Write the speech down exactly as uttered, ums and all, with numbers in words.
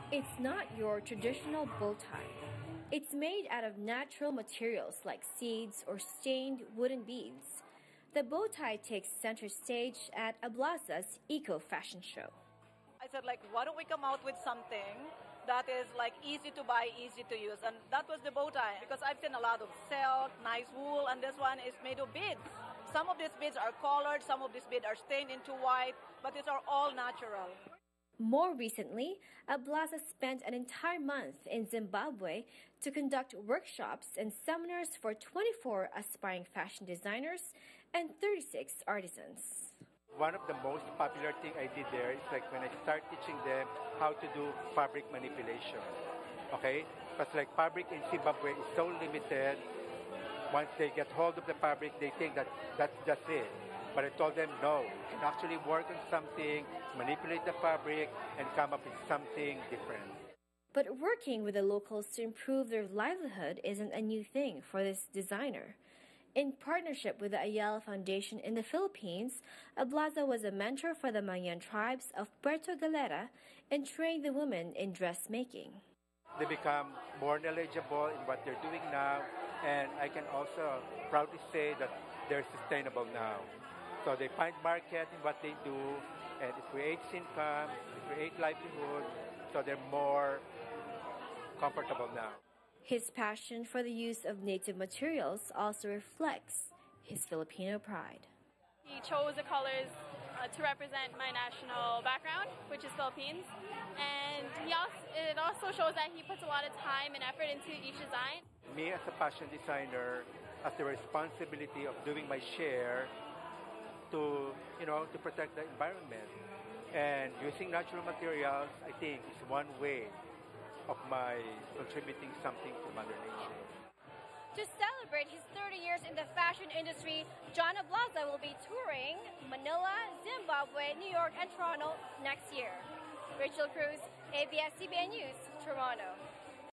It's not your traditional bow tie. It's made out of natural materials like seeds or stained wooden beads. The bow tie takes center stage at Ablaza's Eco Fashion Show. I said, like, why don't we come out with something that is like easy to buy, easy to use? And that was the bow tie, because I've seen a lot of silk, nice wool, and this one is made of beads. Some of these beads are colored, some of these beads are stained into white, but these are all natural. More recently, Ablaza spent an entire month in Zimbabwe to conduct workshops and seminars for twenty-four aspiring fashion designers and thirty-six artisans. One of the most popular thing I did there is like when I start teaching them how to do fabric manipulation. Okay? Because like fabric in Zimbabwe is so limited. Once they get hold of the fabric, they think that that's just it. But I told them, no, you can actually work on something, manipulate the fabric, and come up with something different. But working with the locals to improve their livelihood isn't a new thing for this designer. In partnership with the Ayala Foundation in the Philippines, Ablaza was a mentor for the Mangyan tribes of Puerto Galera and trained the women in dressmaking. They become more knowledgeable in what they're doing now, and I can also proudly say that they're sustainable now. So they find market in what they do, and it creates income, it creates livelihood, so they're more comfortable now. His passion for the use of native materials also reflects his Filipino pride. He chose the colors uh, to represent my national background, which is Philippines, and he also, it also shows that he puts a lot of time and effort into each design. Me as a fashion designer has the responsibility of doing my share to, you know, to protect the environment. And using natural materials, I think, is one way of my contributing something to Mother Nature. To celebrate his thirty years in the fashion industry, John Ablaza will be touring Manila, Zimbabwe, New York, and Toronto next year. Rachel Cruz, A B S C B N News, Toronto.